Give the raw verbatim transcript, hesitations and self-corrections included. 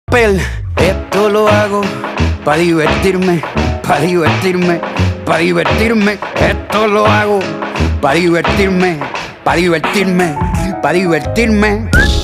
papel. Esto lo hago pa' divertirme, pa' divertirme, pa' divertirme. Esto lo hago pa' divertirme, pa' divertirme, pa' divertirme.